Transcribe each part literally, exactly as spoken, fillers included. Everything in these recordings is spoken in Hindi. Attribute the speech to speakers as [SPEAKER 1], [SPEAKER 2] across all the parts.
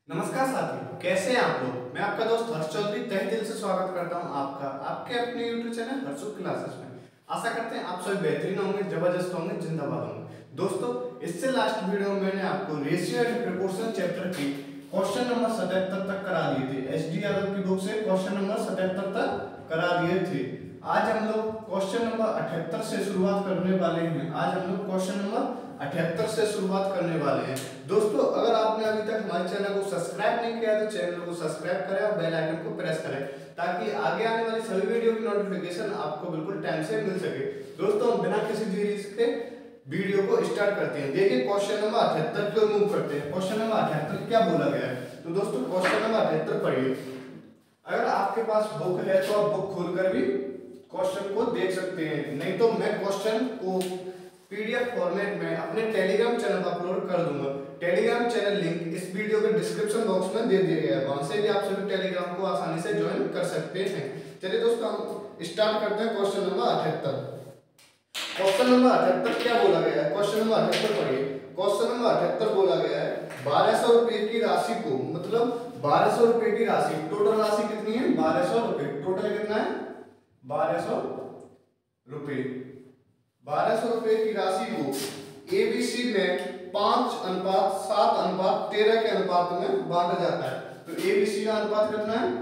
[SPEAKER 1] नमस्कार साथियों, कैसे हैं आप लोग। मैं आपका दोस्त हर्ष चौधरी तहे दिल से स्वागत करता हूं आपका आपके अपने यूट्यूब चैनल हर्षु क्लासेस में। आशा करते हैं आप सभी बेहतरीन होंगे, जबरदस्त होंगे, जिंदाबाद होंगे। दोस्तों, इससे लास्ट वीडियो में मैंने आपको रेशियो एंड प्रोपोर्शन चैप्टर की क्वेश्चन नंबर सतहत्तर तक करा दिए थे। एस डी यादव की बुक से क्वेश्चन नंबर सतहत्तर तक करा दिए थे। आज हम लोग क्वेश्चन नंबर अठहत्तर से शुरुआत करने वाले हैं। आज हम लोग क्वेश्चन नंबर अठहत्तर से शुरुआत करने वाले हैं। दोस्तों, अगर आपने अभी तक हमारे चैनल को सब्सक्राइब नहीं किया तो चैनल को सब्सक्राइब करें और बेल आइकन को प्रेस करें ताकि आगे आने वाली सभी वीडियो की नोटिफिकेशन आपको बिल्कुल टाइम से मिल सके। दोस्तों, हम बिना किसी देरी के वीडियो को स्टार्ट करते हैं। देखिए, क्वेश्चन नंबर अठहत्तर को मूव करते हैं। क्वेश्चन नंबर अठहत्तर क्या बोला गया है, तो दोस्तों क्वेश्चन नंबर अठहत्तर पढ़िए। अगर आपके पास बुक है तो आप बुक खोलकर भी क्वेश्चन को देख सकते हैं, नहीं तो मैं क्वेश्चन को पीडीएफ फॉर्मेट में अपने टेलीग्राम चैनल पर अपलोड कर दूंगा। टेलीग्राम चैनल लिंक इस वीडियो के डिस्क्रिप्शन बॉक्स में दे दिया गया है, वहां से भी आप सभी टेलीग्राम को आसानी से ज्वाइन कर सकते हैं। चलिए दोस्तों, हम स्टार्ट करते हैं क्वेश्चन नंबर अठहत्तर। क्वेश्चन नंबर अठहत्तर क्या बोला गया है, क्वेश्चन नंबर अठहत्तर पढ़िए। क्वेश्चन नंबर अठहत्तर बोला गया है बारह सौ रुपए की राशि को, मतलब बारह सौ रुपए की राशि, टोटल राशि कितनी है, बारह सौ रुपए। टोटल कितना है, बारह सौ रुपए। बारह सौ रुपए की राशि को एबीसी में पांच अनुपात सात अनुपात तेरह के अनुपात में बांटा जाता है। तो एबीसी का अनुपात कितना है,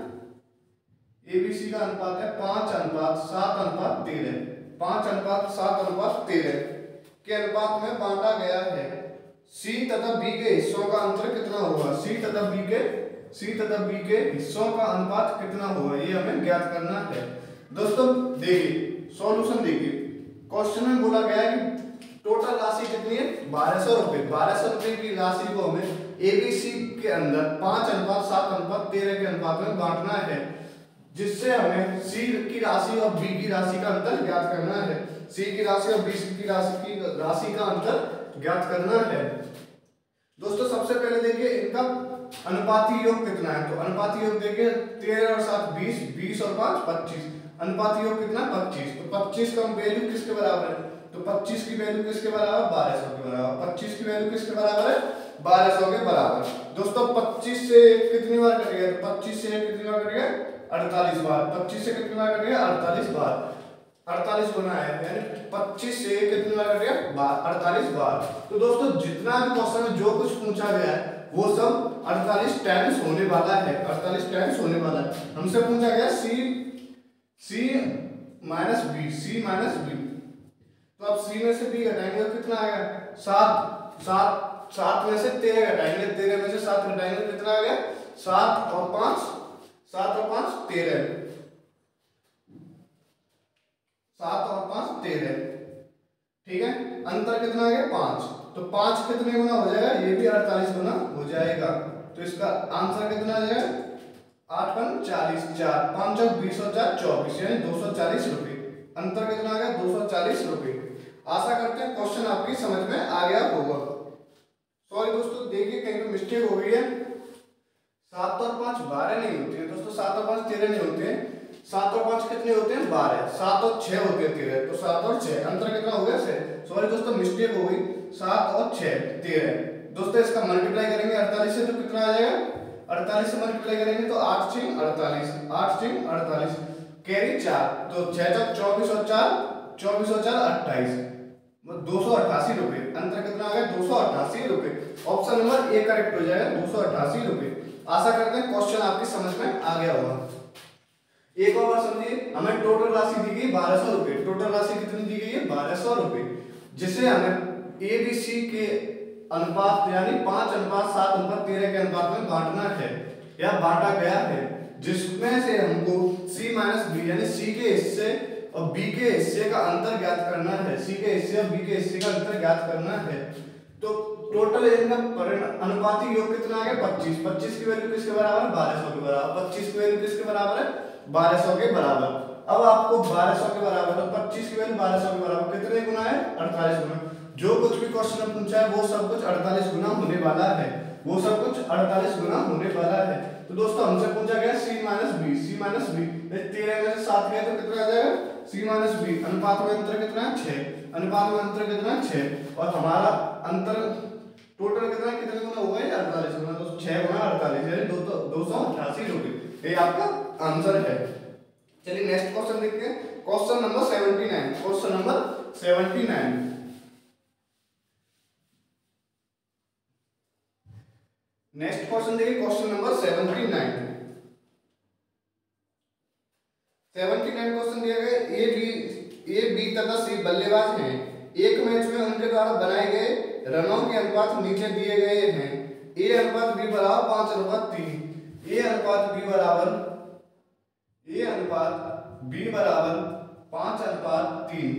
[SPEAKER 1] एबीसी का अनुपात है पांच अनुपात सात अनुपात तेरह। पांच अनुपात सात अनुपात तेरह के अनुपात में बांटा गया है। सी तथा बी के हिस्सों का अंतर कितना होगा, सी तथा बी के सी तथा बी के हिस्सों का अनुपात कितना होगा, ये हमें ज्ञात करना है। दोस्तों देखिए, सॉल्यूशन देखिए। क्वेश्चन में बोला गया है कि टोटल राशि कितनी है, बारह सौ रुपए। बारह सौ रुपए की राशि को हमें एबीसी के अंदर पांच अनुपात सात अनुपात तेरह के अनुपात में बांटना है, जिससे हमें सी की राशि और बी की राशि का अंतर ज्ञात करना है। सी की राशि और बी की राशि की राशि का अंतर ज्ञात करना है। दोस्तों, सबसे पहले देखिए इनका अनुपाती योग कितना है। तो अनुपाती योग देखिए, तेरह और सात बीस, बीस और पांच पच्चीस। अनुपाती योग कितना, पच्चीस। तो पच्चीस का वैल्यू किसके बराबर है, तो पच्चीस की वैल्यू किसके बराबर, बारह सौ के बराबर। पच्चीस की वैल्यू किसके बराबर है, बारह सौ के बराबर। दोस्तों, पच्चीस से कितनी बार कटेगा, तो पच्चीस से कितनी बार कटेगा, अड़तालीस बार। पच्चीस से कितनी बार कटेगा, अड़तालीस बार। अड़तालीस गुना है, यानी पच्चीस से कितनी बार कटेगा, अड़तालीस बार। तो दोस्तों, जितना भी क्वेश्चन में जो कुछ पूछा गया है वो सब अड़तालीस टाइम्स होने वाला है। अड़तालीस टाइम्स होने वाला है। हमसे पूछा गया C C minus B, C minus B. तो अब सी में से बी घटाएंगे तो कितना आएगा, सात। सात सात में से तेरह घटाएंगे, तेरह में से सात घटाएंगे तो कितना आ गया, सात और पांच, सात और पांच तेरह, सात और पांच तेरह। ठीक है, अंतर कितना आ गया, पांच। तो पांच कितने गुना हो जाएगा, ये भी अड़तालीस गुना हो जाएगा। तो इसका आंसर कितना आ जाएगा, आठ पन चालीस, चार पांच चौक बीस और चार चौबीस, यानी दो सौ चालीस रुपए। अंतर कितना आ गया, दो सौ चालीस रुपए। आशा करते हैं क्वेश्चन आपकी समझ में आ गया होगा। सॉरी दोस्तों, देखिए कहीं पे मिस्टेक हो गई है। सात और पांच बारह नहीं होते हैं दोस्तों, सात और पांच तेरह नहीं होते हैं। सात और पांच कितने होते हैं, बारह। सात और छह होते हैं तेरह, तो सात और छह अंतर कितना हो गया, छह। सॉरी दोस्तों, मिस्टेक हो गई। सात और छह तेरह। दोस्तों, इसका मल्टीप्लाई करेंगे अड़तालीस से तो कितना आ जाएगा, अड़तालीस से मल्टीप्लाई करेंगे तो आठ छह अड़तालीस, आठ छह अड़तालीस, कैरी चार, तो छह चौक चौबीस और चार चौबीस और चार अट्ठाईस, दो सौ अट्ठासी रुपए। अंतर कितना आ गया, दो सौ अट्ठासी रुपए। ऑप्शन नंबर ए करेक्ट हो जाएगा, दो सौ अट्ठासी रुपए। आशा करते हैं क्वेश्चन आपकी समझ में आ गया होगा। एक और बार समझिए, हमें टोटल राशि दी गई बारह सौ रुपए। टोटल राशि कितनी दी गई है, बारह सौ रुपए, जिसे हमें एबीसी के अनुपात यानी पांच अनुपात सात अनुपात तेरह के अनुपात में बांटना है या बांटा गया है, जिसमें से हमको C माइनस बी यानी C के हिस्से और B के हिस्से का अंतर ज्ञात करना है। C के हिस्से और B के हिस्से का अंतर ज्ञात करना है। तो टोटल इनका अनुपाती योग कितना आ गया, पच्चीस। पच्चीस की वैल्यू किसके बराबर है, बारह सौ के बराबर। पच्चीस की वैल्यू किसके बराबर है, बारह सौ के बराबर। अब आपको बारह सौ के बराबर, तो पच्चीस की वैल्यू बारह सौ के बराबर कितने गुना है, अड़तालीस गुना। जो कुछ भी क्वेश्चन में पूछा है वो सब कुछ अड़तालीस गुना होने वाला है, वो सब कुछ अड़तालीस गुना होने वाला है। तो दोस्तों, हमसे पूछा गया C minus B, C minus B, तेरह में से सात गए तो कितना आ जाएगा, C माइनस बी। अनुपात में अंतर कितना है, छह। अनुपात में अंतर कितना है, छह। और हमारा अंतर टोटल कितना कितने गुना हुआ है? अड़तालीस गुना। तो छह गुना अड़तालीस यानी दो तो दो सौ अठासी रुपये, ये आपका आंसर है। चलिए नेक्स्ट क्वेश्चन देखते हैं, question number seventy nine. Question number seventy nine, next question देखिए, question number seventy nine. Seventy nine question दिया गया, ए बी ए बी तथा सी बल्लेबाज हैं, एक मैच में उनके द्वारा बनाए गए रनों के अनुपात नीचे दिए गए हैं। ए अनुपात बी बराबर पांच अनुपात तीन। ए अनुपात बी बराबर ए अनुपात बी बराबर पांच अनुपात तीन।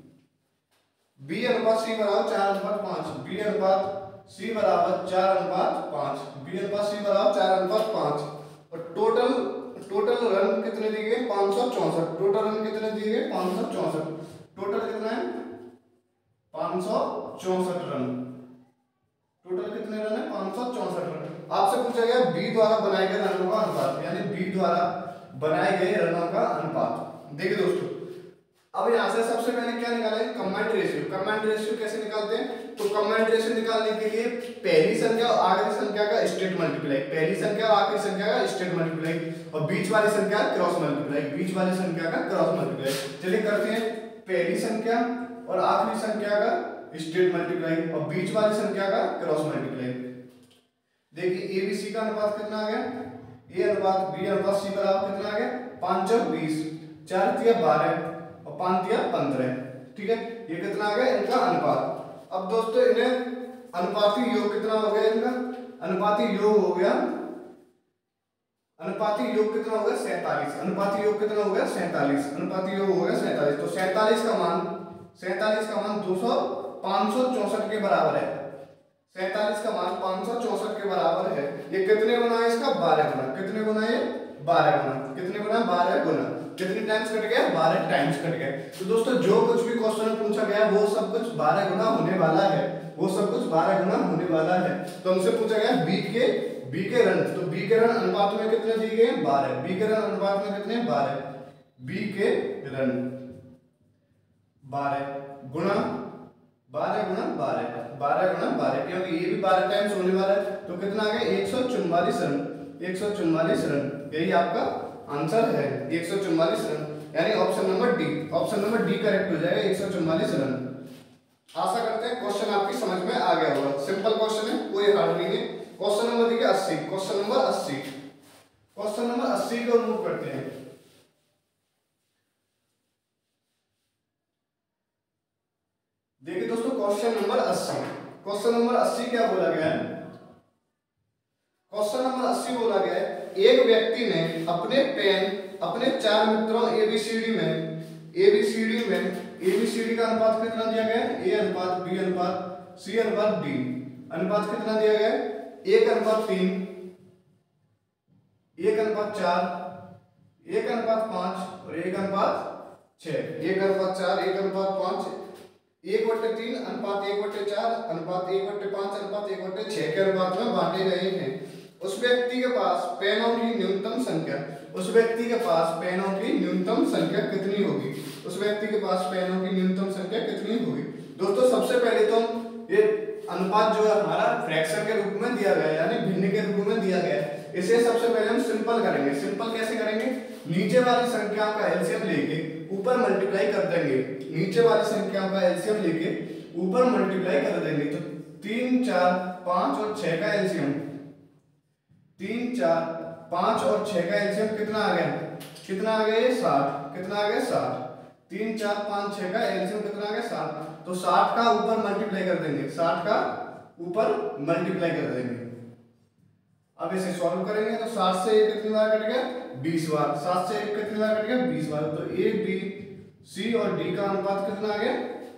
[SPEAKER 1] बी अनुपात सी बराबर चार अनुपात पांच। बी अनुपात सी बराबर चार अनुपात पांच। बी अनुपात सी बराबर चार अनुपात पांच। और टोटल टोटल रन कितने दिए गए? पांच सौ चौसठ। टोटल रन कितने दिए गए? पांच सौ चौसठ। टोटल कितना है? पांच सौ चौसठ रन। टोटल कितने रन है? पांच सौ चौसठ रन। आपसे पूछा गया बी द्वारा बनाए गए रनों का अनुपात, यानी बी द्वारा बनाए गए रनों का अनुपात। देखिए दोस्तों, अब यहां से सबसे पहले क्या निकालेंगे? Combined ratio. कंबाइंड रेशियो कैसे निकालते हैं? तो कंबाइंड रेशियो निकालने के लिए पहली संख्या और आखिरी संख्या का स्टेट मल्टीप्लाई, पहली संख्या और आखिरी संख्या का स्टेट मल्टीप्लाई, और बीच वाली संख्या का क्रॉस मल्टीप्लाई, बीच वाली संख्या का क्रॉस मल्टीप्लाई। चलिए करते हैं, पहली संख्या और आखिरी संख्या का स्टेट मल्टीप्लाई और बीच वाली संख्या का क्रॉस मल्टीप्लाई। देखिए ए बी सी का अनुपात कितना आ गया? ए अनुपात बी अनुपात सी बराबर कितना आ गया? पांच और बीस, चार तिया बारह और पांच तिया पंद्रह। ठीक है, ये कितना आ गया इनका अनुपात। अब दोस्तों इन्हें अनुपाती योग कितना हो गया? इनका अनुपाती योग हो गया, अनुपाती योग कितना हो गया? सैंतालीस। अनुपाती योग कितना हो गया? सैंतालीस। अनुपाती योग हो गया सैंतालीस। तो सैंतालीस का मान सैंतालीस का मान दो सौ पांच सौ चौसठ के बराबर है। सैंतालीस का मान पांच सौ चौसठ के बराबर है। ये कितने गुना है इसका? बारह गुना। कितने गुना है? बारह गुना। कितने गुना? बारह गुना। कितने टाइम्स कट गया? बारह टाइम्स कट गया। तो दोस्तों जो कुछ भी क्वेश्चन में पूछा गया वो सब कुछ बारह गुना होने वाला है, वो सब कुछ बारह गुना होने वाला है। तो हमसे पूछा गया बी के बी के रन, तो बी के रन अनुपात में कितने दिए गए? बारह। बी के रन अनुपात में कितने? बारह। बी के रन बारह गुना बारह गुना बारह, बारह गुना बारह, क्योंकि ये भी बारह टाइम्स होने वाला है। तो कितना आ गया? एक सौ चौवालीस रन। एक सौ चौवालीस रन, यही आपका आंसर है, एक सौ चौवालीस रन, यानी option number D. Option number D correct हो जाएगा, एक सौ चौवालीस रन। आशा करते हैं क्वेश्चन आपकी समझ में आ गया होगा। सिंपल क्वेश्चन है, कोई हार्ड नहीं है। क्वेश्चन नंबर देखिए अस्सी। क्वेश्चन नंबर अस्सी क्वेश्चन नंबर अस्सी को मूव करते हैं। देखिए दोस्तों क्वेश्चन नंबर अस्सी क्वेश्चन नंबर अस्सी क्या बोला गया है? क्वेश्चन नंबर अस्सी बोला गया है, एक व्यक्ति ने अपने पेन अपने चार मित्रों एबीसीडी में एबीसीडी में एबीसीडी का अनुपात कितना दिया गया है? ए अनुपात बी अनुपात सी अनुपात डी। अनुपात कितना दिया गया है? एक अनुपात तीन, एक अनुपात चार, एक अनुपात पांच और एक अनुपात छह। एक अनुपात चार, एक अनुपात पांच, एक बट्टे तीन अनुपात एक बट्टे चार अनुपात एक बट्टे पांच अनुपात एक बट्टे छह के अनुपात में बांटे गए हैं। उस व्यक्ति के पास पेनों की न्यूनतम संख्या उस व्यक्ति के पास पेनों की न्यूनतम संख्या कितनी होगी? उस व्यक्ति के पास पेनों की न्यूनतम संख्या कितनी होगी? दोस्तों सबसे पहले तो ये अनुपात जो है हमारा फ्रैक्शन के रूप में दिया गया है, यानी भिन्न के रूप में दिया गया है। इसे सबसे पहले हम सिंपल करेंगे। सिंपल कैसे करेंगे? नीचे वाली संख्या का एलसीएम लेके ऊपर मल्टीप्लाई कर देंगे। नीचे वाली संख्या का एलसीएम लेके ऊपर मल्टीप्लाई कर देंगे। तो तीन चार पांच और छह का एलसीएम तीन चार पांच और छह का एलसीएम कितना आ गया? कितना आ गया? साठ। कितना आ गया? साठ। तीन चार पांच छह का एलसीएम कितना आ गया? साठ। तो साठ का ऊपर मल्टीप्लाई कर देंगे, साठ का ऊपर मल्टीप्लाई कर देंगे। अब इसे सॉल्व करेंगे तो साठ से एक कितनी बार कट गया? बीस बार। सात से एक कितनी बार कट गया? बीस बार। तो ए बी सी और डी का अनुपात कितना आ गया?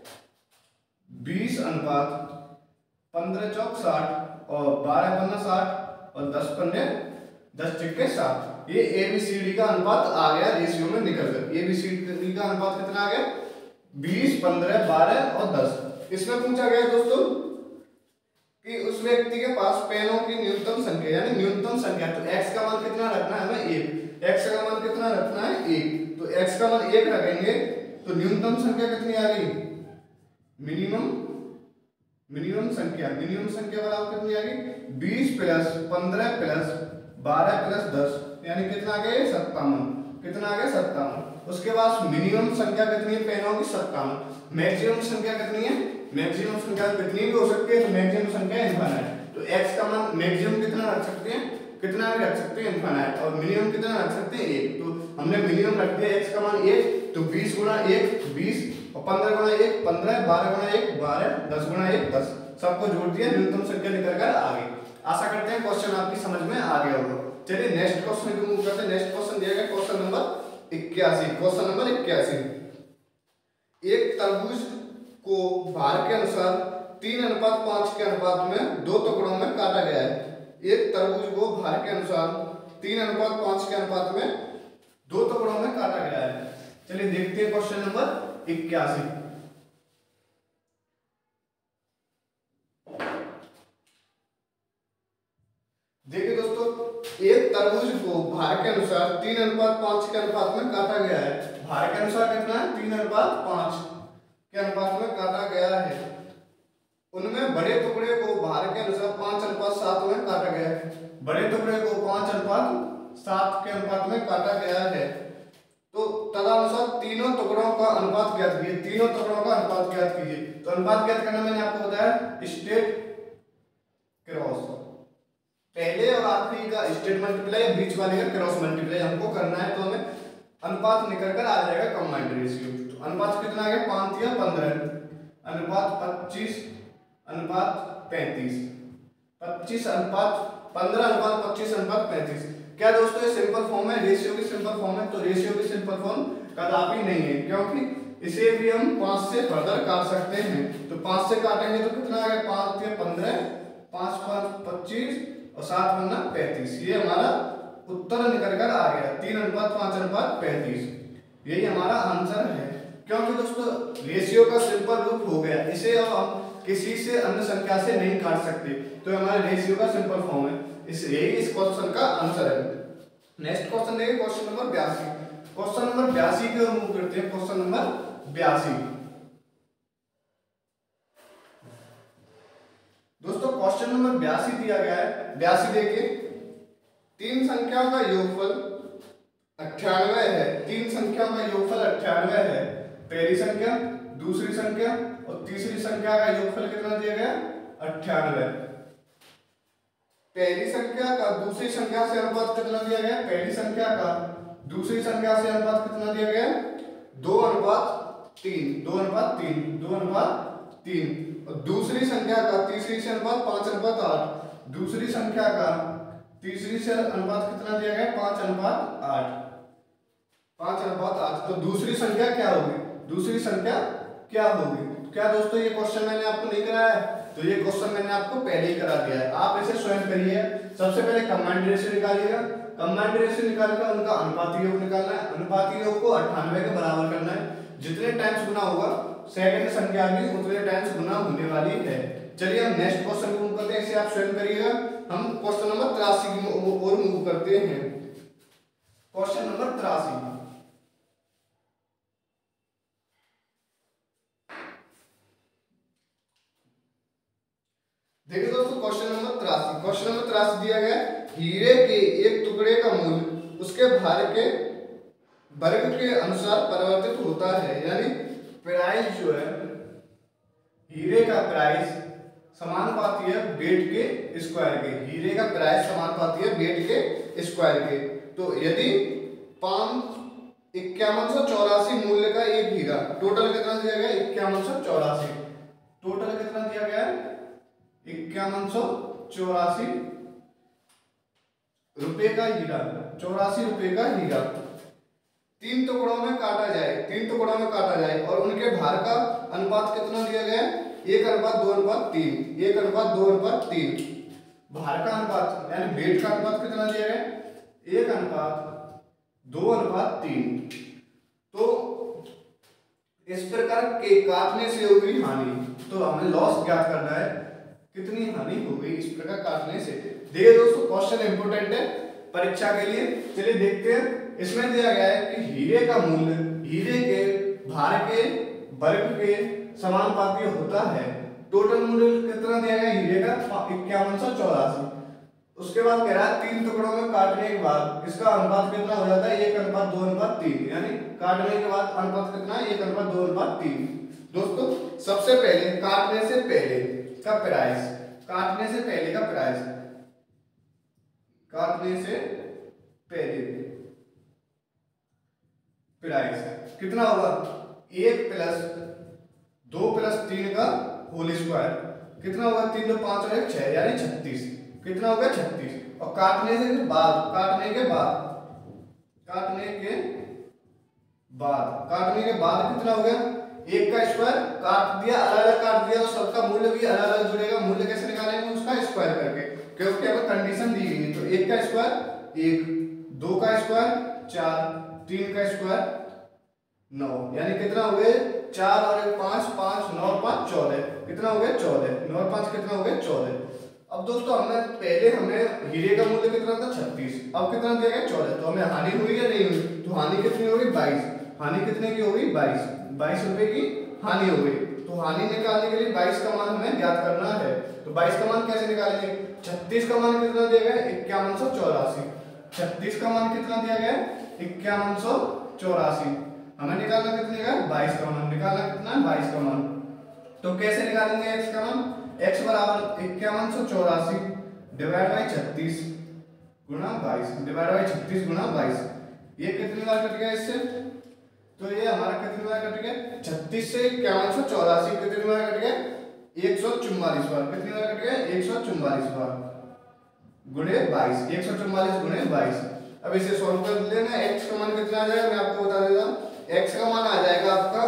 [SPEAKER 1] बीस अनुपात पंद्रह चौक साठ और बारह पन्ना साठ और दस पन्ने दस चिक्के साठ। ये ए बी सी डी का अनुपात आ गया रेशियो में निकल कर। ए बी सी डी का अनुपात कितना आ गया? बीस, पंद्रह, बारह और दस। इसमें पूछा गया दोस्तों कि उस व्यक्ति के पास पेनों की न्यूनतम संख्या, यानी न्यूनतम संख्या, तो x का मान कितना रखना है हमें? एक। x का मान कितना रखना है? एक। तो x का मान एक रखेंगे तो न्यूनतम संख्या कितनी आ गई? मिनिमम मिनिमम संख्या मिनिमम संख्या बराबर कितनी आ गई, बीस प्लस पंद्रह प्लस बारह प्लस दस, यानी कितना आ गया, सत्तावन। कितना आ गया, सत्तावन। उसके बाद मिनिमम संख्या कितनी है, पेन होगी सत्तावन। मैक्सिमम संख्या कितनी है, मैक्सिमम संख्या कितनी भी हो सकती है, तो मैक्सिमम संख्या इनफाइनाइट। तो x का मान मैक्सिमम कितना रख सकते हैं, कितना भी रख सकते हैं, इनफाइनाइट। और मिनिमम कितना रख सकते हैं, एक। तो हमने मिनिमम रख दिया x का मान एक, तो बीस गुना एक बीस, और पंद्रह गुना एक पंद्रह, बारह गुना एक बारह, दस गुना एक दस, सबको जोड़ दिया, न्यूनतम संख्या निकल कर आ गई। आशा करते हैं क्वेश्चन आपकी समझ में आ गया होगा। चलिए नेक्स्ट क्वेश्चन की मूव करते हैं। नेक्स्ट क्वेश्चन दिया गया क्वेश्चन नंबर इक्यासी। क्वेश्चन नंबर इक्यासी, एक तरबूज को भार के अनुसार तीन अनुपात पांच के अनुपात में दो टुकड़ों में काटा गया है। एक तरबूज को भार के अनुसार तीन अनुपात पांच के अनुपात में दो टुकड़ों में काटा गया है। चलिए देखते हैं क्वेश्चन नंबर इक्यासी। देखिए दोस्तों, एक तरबूज को भार के अनुसार तीन अनुपात पांच के अनुपात में काटा गया है। भार के अनुसार कितना है, तीन अनुपात पांच के अनुपात में काटा गया है। उनमें बड़े टुकड़े को भार के अनुसार पांच अनुपात सात में काटा गया है। बड़े टुकड़े को पांच अनुपात सात के अनुपात में काटा गया है। तो तदनुसार तीनों टुकड़ों का अनुपात ज्ञात कीजिए। तीनों टुकड़ों का अनुपात ज्ञात कीजिए। तो अनुपात ज्ञात करना मैंने आपको बताया, स्टेट क्रॉस, पहले और आखिरी का स्टेट मल्टीप्लाई या बीच वाले का क्रॉस मल्टीप्लाई हमको करना है। तो हमें अनुपात निकल कर आ जाएगा कंबाइंड रेशियो। तो अनुपात कितना आ गया, पांच या पंद्रह, अनुपात पच्चीस अनुपात पैंतीस, पच्चीस अनुपात पंद्रह अनुपात पच्चीस अनुपात पैंतीस। क्या दोस्तों ये सिंपल फॉर्म है, रेशियो की सिंपल फॉर्म है? तो रेशियो की सिंपल फॉर्म कदापि नहीं है, क्योंकि इसे भी हम पांच से फर्दर काट सकते हैं। तो पांच से काटेंगे तो कितना आ गया, पांच या पंद्रह, पांच पांच पच्चीस और सात वरना पैंतीस। ये हमारा उत्तर निकल कर आ गया, तीन अनुपात पांच अनुपात पैंतीस। यही हमारा आंसर है, क्योंकि दोस्तों रेशियो का सिंपल रूप हो गया। इसे अब हम किसी से अन्य संख्या से नहीं काट सकते, तो हमारे रेशियो का सिंपल फॉर्म है। इस यही इस क्वेश्चन का आंसर है। नेक्स्ट क्वेश्चन देखिए, क्वेश्चन नंबर बयासी। क्वेश्चन नंबर बयासी की ओर मूव करते हैं। क्वेश्चन नंबर बयासी। दोस्तों क्वेश्चन नंबर बयासी दिया गया है। बयासी देखिए, तीन संख्याओं का योगफल अट्ठानवे है। तीन संख्याओं का योगफल अट्ठानवे है। पहली संख्या, दूसरी संख्या और तीसरी संख्या का योगफल कितना दिया गया, अट्ठानवे। पहली संख्या का दूसरी संख्या से अनुपात कितना दिया गया, पहली संख्या का दूसरी संख्या से अनुपात कितना दिया गया, दो अनुपात तीन, दो अनुपात तीन, दो अनुपात तीन। और दूसरी संख्या का तीसरी से अनुपात पांच अनुपात आठ। दूसरी संख्या का तीसरी से अनुपात कितना दिया गया, पांच अनुपात आठ, पांच अनुपात आठ। तो दूसरी संख्या क्या होगी, दूसरी संख्या क्या होगी? क्या दोस्तों ये क्वेश्चन मैंने आपको नहीं कराया है? तो ये क्वेश्चन मैंने आपको पहले ही करा दिया है। आप इसे स्वयं करिए। सबसे पहले कंबाइंड रेशियो निकालिएगा। कंबाइंड रेशियो निकालकर उनका अनुपाती योग निकालना है। अनुपाती योग को अट्ठानवे के बराबर करना है। जितने टाइम्स गुना होगा सेकंड संख्या भी उतने टाइम्स गुना होने वाली है। चलिए हम नेक्स्ट क्वेश्चन को मूव करते हैं। इसे आप स्वयं करिएगा। हम क्वेश्चन नंबर तिरासी की ओर मूव करते हैं। क्वेश्चन नंबर तिरासी, देखिए दोस्तों क्वेश्चन नंबर तिरासी। क्वेश्चन नंबर तिरासी दिया गया, हीरे के एक टुकड़े का मूल्य उसके भार के वर्ग के अनुसार परिवर्तित होता है। यानी प्राइस जो है, हीरे का प्राइस समानुपाती है वेट के स्क्वायर के। हीरे का प्राइस समानुपाती है वेट के स्क्वायर के। तो यदि पांच इक्यावन सौ चौरासी मूल्य का एक हीरा, टोटल कितना दिया गया, इक्यावन सौ चौरासी, टोटल कितना दिया गया है, इक्यावन सौ चौरासी रुपए का हीरा, चौरासी रुपए का हीरा तीन टुकड़ों में काटा जाए, तीन टुकड़ों में काटा जाए और उनके भार का अनुपात कितना दिया गया है, एक अनुपात दो अनुपात तीन, एक अनुपात दो अनुपात तीन। भार का अनुपात यानी वेट का अनुपात कितना दिया गया, एक अनुपात दो अनुपात तीन। तो इस प्रकार के काटने से होगी हानि, तो हमें लॉस ज्ञात करना है, कितनी हानि हो गई इस प्रकार काटने से। देखिए दोस्तों क्वेश्चन इंपोर्टेंट है परीक्षा के लिए। चलिए देखते हैं। इसमें दिया गया है कि हीरे का मूल्य हीरे के भार के वर्ग के समानुपाती होता है। टोटल मूल्य कितना दिया गया हीरे का इक्यावन सौ चौरासी। उसके बाद कह रहा है तीन टुकड़ों में काटने के बाद इसका अनुपात कितना हो जाता है, एक अनुपात दो अनुपात तीन, यानी काटने के बाद अनुपात कितना है, एक अनुपात दो अनुपात तीन। दोस्तों सबसे पहले काटने से पहले का प्राइस, काटने से पहले का प्राइस, काटने से पहले प्राइस कितना होगा, एक प्लस दो प्लस तीन का होल स्क्वायर कितना होगा, तीन दो पांच और एक छह यानी छत्तीस, कितना होगा छत्तीस। और काटने से बाद, काटने के बाद, काटने के बाद, काटने के बाद कितना हो गया, एक का स्क्वायर काट दिया, अलग अलग काट दिया तो सबका मूल्य भी अलग अलग जुड़ेगा। मूल्य कैसे निकालेंगे, उसका स्क्वायर करके, क्योंकि हमें कंडीशन दी गई है। तो एक का स्क्वायर एक, दो का स्क्वायर चार, तीन का स्क्वायर नौ, यानी कितना हो गए चार और एक पांच, पांच नौ और पांच चौदह, कितना हो गया चौदह, नौ और पांच कितना हो गया चौदह। अब दोस्तों हमने पहले हमें हीरे का मूल्य कितना था छत्तीस, अब कितना दिया गया चौदह, तो हमें हानि हुई या नहीं हुई, तो हानि कितनी होगी बाईस, हानि कितने की होगी बाईस, बाईस रुपए की हानि हो गई। तो हानि निकालने के लिए बाईस का मान हमें ज्ञात करना है। तो बाईस का मान कैसे निकालेंगे, छत्तीस का मान कितना दिया गया इक्यावन सौ चौरासी, छत्तीस का मान कितना दिया गया इक्यावन सौ चौरासी, हमें निकालना कितने का बाईस का मान, निकालना कितना है बाईस का मान। तो कैसे निकालेंगे x का मान, x बराबर इक्यावन सौ चौरासी डिवाइड बाई छत्तीस गुणा बाईस, डिवाइड बाई छत्तीस गुणा बाईस, ये कितनी बार कट गया इससे, तो ये हमारा कितनी बार कट गया, छत्तीस से इक्यावन सौ चौरासी कितनी बार कट गया एक सौ चुम्बालीस बार, कितनी बार कट गया एक सौ चुम्बालीस बार गुणे बाईस, एक सौ चुम्बालीस गुणे बाईस। अब इसे सॉल्व कर लेना, x का मान कितना आ जाएगा मैं आपको बता देता हूं, x का मान आ जाएगा आपका,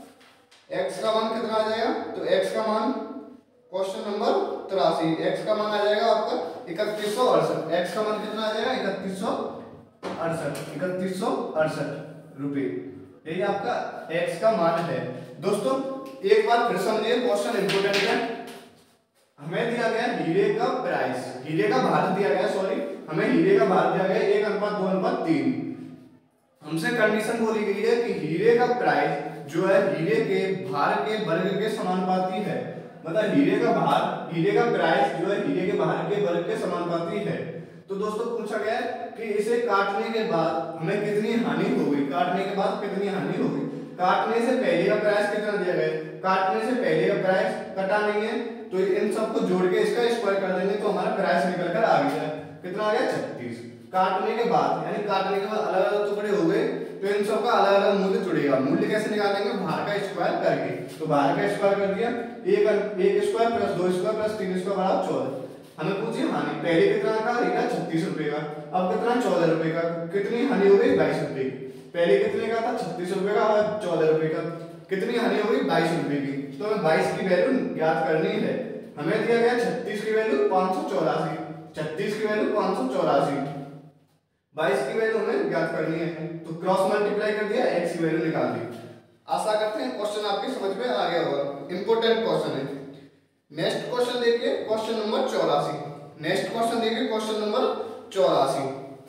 [SPEAKER 1] x का मान कितना आ जाएगा, तो x का मान क्वेश्चन नंबर तिरासी, x का मान आ जाएगा आपका इकतीस सौ अड़सठ, x का मान कितना आ जाएगा इकतीस सौ अड़सठ, इकतीस सौ अड़सठ रुपए, यही आपका x का मान है। दोस्तों एक बार फिर समझिए, क्वेश्चन इंपोर्टेंट है, हमें दिया गया हीरे का प्राइस, हीरे का भार दिया गया, सॉरी हमें हीरे का भार दिया गया एक अनुपात दो अनुपात तीन, हमसे कंडीशन बोली गई है कि हीरे का प्राइस जो है हीरे के भार के वर्ग के समानुपाती है, मतलब हीरे का भार, हीरे का प्राइस जो है हीरे के भार के वर्ग के समानुपाती है। तो दोस्तों पूछा गया है कि इसे काटने के बाद हमें कितनी हानि होगी, काटने के बाद कितनी हानि होगी, काटने से पहले का प्राइस कितना दिया गया, काटने से पहले का प्राइस कटा नहीं है तो इन सबको जोड़ के इसका स्क्वायर कर देंगे तो हमारा प्राइस निकल कर आ गया, कितना आ गया छत्तीस। काटने के बाद यानी काटने के बाद अलग अलग टुकड़े हो गए तो इन सबका अलग अलग मूल्य जुड़ेगा, मूल्य कैसे निकालेंगे, भार का स्क्वायर करके, तो भार का स्क्वायर कर दिया, एक एक स्क्वायर प्लस दो स्क्वायर प्लस तीन स्क्वायर बराबर चौदह। हमें पूछिए हानि, पहले कितना का हीरा छत्तीस रुपए का, अब कितना चौदह रुपए का, कितनी हानि हो गई बाईस रुपए की, पहले कितने का था छत्तीस रुपए का और चौदह रुपए का, कितनी हानि हो गई बाईस रुपए की। तो हमें बाईस की वैल्यू ज्ञात करनी है, हमें दिया गया छत्तीस की वैल्यू पाँच सौ चौरासी, छत्तीस की वैल्यू पाँच सौ चौरासी, बाईस की वैल्यू हमें ज्ञात करनी है, तो क्रॉस मल्टीप्लाई कर दिया, x की वैल्यू निकाल दी। आशा करते हैं क्वेश्चन आपके समझ में आ गया होगा, इंपॉर्टेंट क्वेश्चन है। नेक्स्ट क्वेश्चन देखिए क्वेश्चन नंबर चौरासी, नेक्स्ट क्वेश्चन देखिए क्वेश्चन नंबर चौरासी।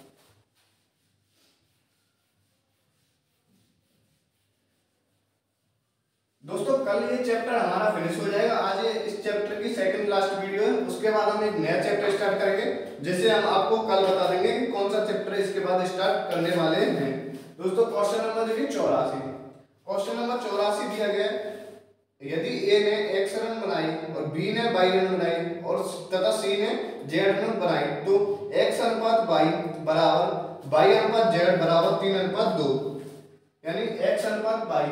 [SPEAKER 1] दोस्तों कल ये चैप्टर हमारा फिनिश हो जाएगा, आज ये इस चैप्टर की सेकंड लास्ट वीडियो है, उसके बाद हम एक नया चैप्टर स्टार्ट करेंगे जिसे हम आपको कल बता देंगे कि कौन सा चैप्टर इसके बाद स्टार्ट करने वाले हैं। दोस्तों क्वेश्चन नंबर देखिए चौरासी, क्वेश्चन नंबर चौरासी दिया गया है, यदि ए ने एक्स रन बनाई और बी ने वाई रन बनाई और तथा सी ने जेड रन बनाई तो एक्स अनुपात वाई बराबर वाई अनुपात जेड बराबर तीन अनुपात दो, यानी एक्स अनुपात वाई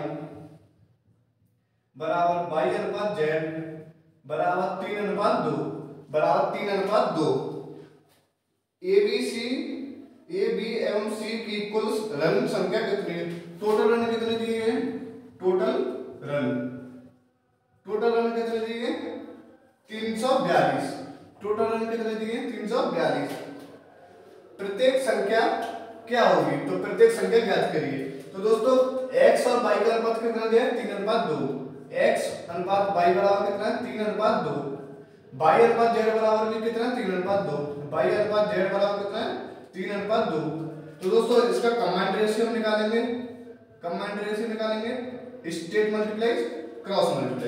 [SPEAKER 1] बराबर वाई अनुपात जेड बराबर तीन अनुपात दो, बराबर तीन अनुपात दो। A B C A B एवं सी की कुल रन संख्या कितनी है, टोटल रन कितने दिए हैं, टोटल रन टोटल रन कितने दिए तीन सौ बयालीस, टोटल रन कितने दिए तीन सौ बयालीस। प्रत्येक संख्या क्या होगी, तो प्रत्येक संख्या ज्ञात करिए। तो दोस्तों x और y का अनुपात कितना दिया है तीन अनुपात दो, x अनुपात y बराबर कितना है तीन अनुपात दो, y अनुपात z बराबर भी कितना है तीन अनुपात दो, y अनुपात z बराबर कितना है तीन अनुपात दो। तो दोस्तों इसका कमांड रेशियो निकालेंगे, कमांड रेशियो निकालेंगे स्टेट मल्टीप्लाई क्रॉस मल्टीप्लाई।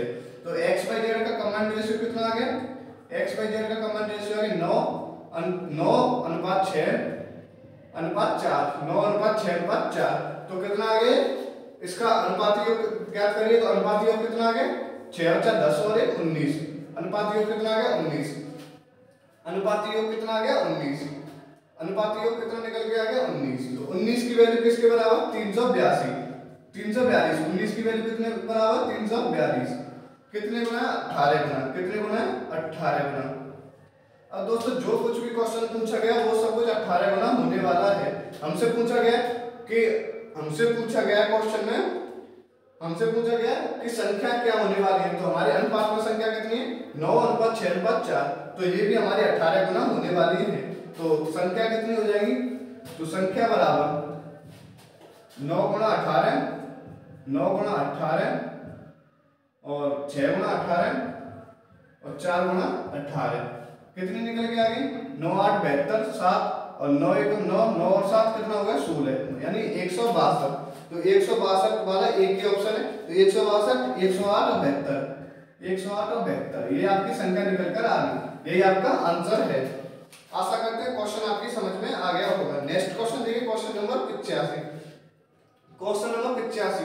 [SPEAKER 1] तो x बाई जेड का कमांड रेशियो कितना आ गया, x बाई जेड का कमांड रेशियो आ गया नौ नौ अनुपात छः अनुपात चार, नौ अनुपात छः अनुपात चार। तो कितना आ गया, इसका अनुपात योग ज्ञात करिए। तो अनुपात योग कितना आ गया, छः और चार दस और एक उन्नीस। अनुपात योग कितना आ गया, उन्नीस। अनुपात योग कितना आ गया, उन्नीस। अनुपात योग कितना निकल के आ गया, उन्नीस। तो उन्नीस की वैल्यू किसके बराबर, तीन सौ बयासी। तीन सौ बयालीस उन्नीस की वैल्यू कितने बराबर, तीन सौ बयालीस। कितने गुना, अठारह गुना। कितने गुना, अठारह गुना। अब दोस्तों जो कुछ भी क्वेश्चन पूछा गया वो सब कुछ अठारह गुना होने वाला है। हमसे पूछा गया कि हमसे पूछा गया क्वेश्चन में हमसे पूछा गया कि संख्या क्या होने वाली है। तो हमारे अनुपात में संख्या कितनी है, नौ अनुपात छः अनुपात चार। तो ये भी हमारी अठारह गुना होने वाली है। तो संख्या कितनी हो जाएगी, तो संख्या बराबर नौ गुना अठारह, नौ गुना अठारह और छः गुना अठारह और चार गुना अठारह। कितनी निकल के आ गई, नौ आठ बहत्तर, सात और नौ एक नौ, नौ और सात कितना होगा, सोलह, यानी एक सौ बासठ। तो एक सौ बासठ वाला एक ही ऑप्शन है। तो एक सौ बासठ, एक सौ आठ और बहत्तर, एक सौ आठ और बहत्तर, ये आपकी संख्या निकल कर आ गई। यही आपका आंसर है। आशा करते हैं क्वेश्चन आपकी समझ में आ गया होगा। नेक्स्ट क्वेश्चन देखिए, क्वेश्चन नंबर पिचासी। क्वेश्चन नंबर पिचासी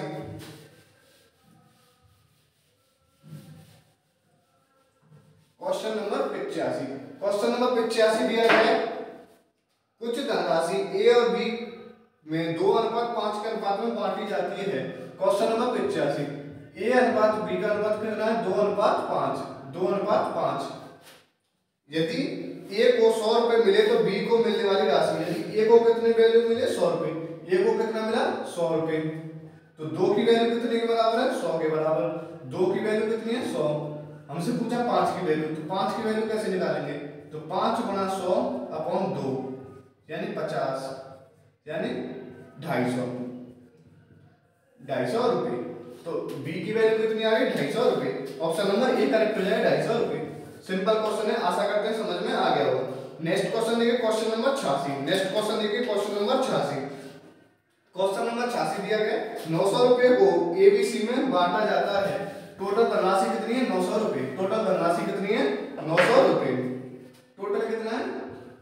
[SPEAKER 1] क्वेश्चन नंबर पिचासी क्वेश्चन नंबर पिचासी दिया गया है, कुछ धनराशि ए और बी में दो अनुपात पांच के अनुपात में बांटी जाती है। क्वेश्चन नंबर पिचासी, ए अनुपात बी का अनुपात कितना है, दो अनुपात पांच, दो अनुपात पांच। यदि ए को सौ रुपए मिले तो बी को मिलने वाली राशि, यदि ए को कितनी वैल्यू मिले, सौ रुपए, ए को कितना मिला, सौ रुपए। तो दो की वैल्यू कितने के बराबर है, सौ के बराबर। दो की वैल्यू कितनी है, सौ। हमसे पूछा पांच की वैल्यू, तो पांच की वैल्यू कैसे निकालेंगे, तो पांच गुना सौ अपॉन दो यानी पचास, यानी ढाई सौ, ढाई सौ रुपये। तो बी की वैल्यू कितनी आ गई, ढाई सौ रुपये। ऑप्शन नंबर ए करेक्ट हो जाएगा, ढाई सौ रुपये। सिंपल क्वेश्चन है, आशा करते हैं समझ में आ गया होगा। नेक्स्ट क्वेश्चन देखिए, क्वेश्चन नंबर छियासी। नेक्स्ट क्वेश्चन देखिए, क्वेश्चन नंबर छियासी। क्वेश्चन नंबर छियासी दिया गया, नौ सौ रुपये को एबीसी में बांटा जाता है। टोटल धनराशि कितनी है, नौ सौ रुपये। टोटल धनराशि कितनी है, नौ सौ रुपये। टोटल कितना है,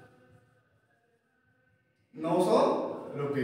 [SPEAKER 1] नौ सौ रुपये।